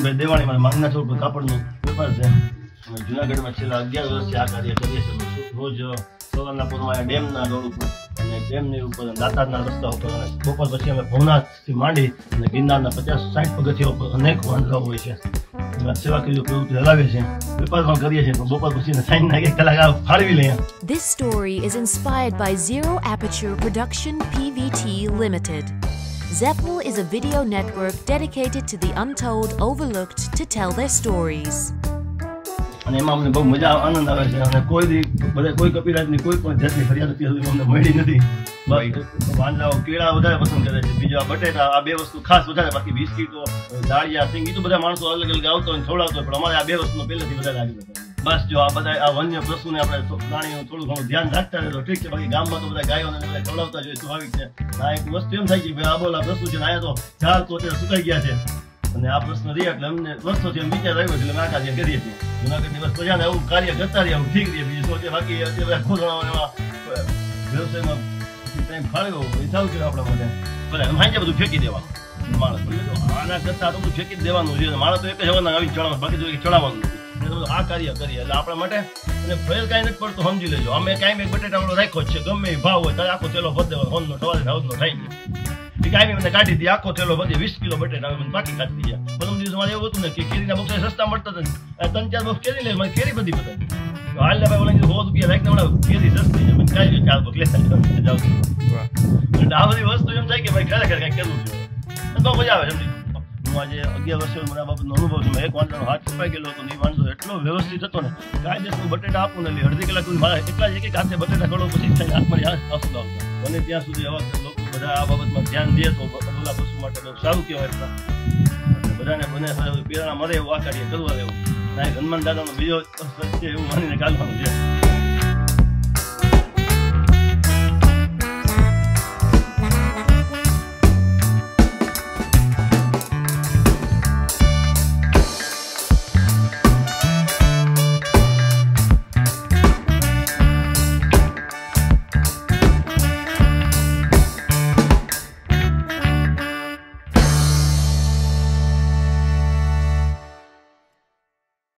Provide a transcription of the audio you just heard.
ભાઈ દેવાણીમાં માંગના છોડ પર કાપડનો વેપાર છે. અને જુનાગઢમાં છેલ્લા 11 વર્ષથી આ કાર્ય કરીએ છીએ. રોજ સવારના પૂરમાં ડેમના રોડ ઉપર અને ડેમની ઉપર દાતારના રસ્તા ઉપર અને બપોર પછી અમે ભવનાથથી માંડી અને ગિરનારના 50-60 પગથિયા ઉપર અનેક વાંદરાઓ હોય છે. સેવાકીય પ્રવૃત્તિ હલાવીએ છીએ, વેપાર પણ કરીએ છીએ, પણ બપોર પછી સાંજના 1 કલાક ફાળવી લઈએ. This story is inspired by Zero Aperture Production Pvt Limited. ZAPPL is a video network dedicated to the untold, overlooked to tell their stories. અને એમાં અમને બહુ મજા આનંદ આવે છે અને કોઈ કપિરાજની કોઈ પણ જાતની ફરિયાદ અત્યાર સુધી અમને મળી નથી. બસ વાંદરાઓ કેળા વધારે પસંદ કરે છે, બીજા બટેટા, આ 2 વસ્તુ ખાસ વધારે. બાકી બિસ્કીટો, દાળિયા, સિંગ તો બધા માણસો અલગ અલગ આવતો હોય ખવડાવતો હોય, પણ અમારે આ 2 વસ્તુનો પહેલેથી વધારે લાગી હતો. બસ જો આ બધા આ વન્ય પશુને આપણે પ્રાણીનું થોડું ઘણું ધ્યાન રાખતા રહે તો ઠીક છે. બાકી ગામમાં તો બધા ગાયોને બધા ખવડાવતા જોઈએ, સ્વાભાવિક છે. આ એક વસ્તુ એમ થાય કે ભાઈ આ બોલા પશુ છે, અહીંયા તો ઝાડ તો અત્યારે સુકાઈ ગયા છે અને આ પ્રશ્ન રહે એટલે અમને વર્ષોથી એમ વિચાર આવ્યો એટલે અમે આ કાર્ય કરીએ છીએ. જુનાગઢની બસ પ્રજાને એવું કાર્ય કરતા રહીએ, આવું ઠીક રહીએ. બીજું શું બાકી અત્યારે ખોદણા વ્યવસાયમાં ટાઈમ ફાળવ્યો હિસાબ કર્યો આપણા માટે બધા સાંજે બધું ફેંકી દેવાનું માણસ. આના કરતા તો બધું ફેંકી જ દેવાનું છે. માણસ તો એક જ હવાના આવી ચડાવવાનું, બાકી તો ચડાવવાનું નથી. આ કાર્ય કરીએ એટલે આપણા માટે અને ફેર કાંઈ નથી પડતું સમજી લેજો. અમે કાંઈ બટેટા વાળો રાખ્યો જ છે, ગમે એ ભાવ હોય ત્યારે આખો તેલો ભરી દેવાનો. હોનનો સવારે હાઉસનો થાય છે કાંઈ મને કાઢી દઈએ, આખો તેલો બધી 20 કિલો બટેટા મને બાકી કાઢી દીધા. પ્રથમ દિવસ મારે એવું હતું ને કે કેરીના બોક્સ સસ્તા મળતા હતા, 3-4 બોક્સ કેરી લે, મને કેરી બધી બતાવી. હાલ ભાઈ ઓલા ₹100 રાખીને હમણાં કેરી સસ્તી છે, મને કાંઈ 4 બોક્સ લેતા જાવ. આ બધી વસ્તુ એમ થાય કે ભાઈ ખરેખર કાંઈક કરવું જોઈએ તો મજા આવે. સમજી હું આજે 11 વર્ષે મને આ બાબતનો અનુભવ છે. એક વાંદરાનો હાથ કપાઈ ગયેલો હતો, એ વાંદરો એટલો વ્યવસ્થિત હતો ને, કાયદેસર બટેટા આપું ને એટલે અડધી કલાક સુધી મારા એટલા જ એક હાથે બટેટા ખડો પછી થઈને હાથમાં આવતો આવતા. અને ત્યાં સુધી આવા લોકો બધા આ બાબતમાં ધ્યાન દે તો ઓલા પશુ માટે બહુ સારું કહેવાય. બધાને બને પ્રેરણા મળે એવું આ કાર્ય કરવા રહેવું. હનુમાન દાદાનો બીજો સત્ય એવું માનીને ચાલવાનું છે.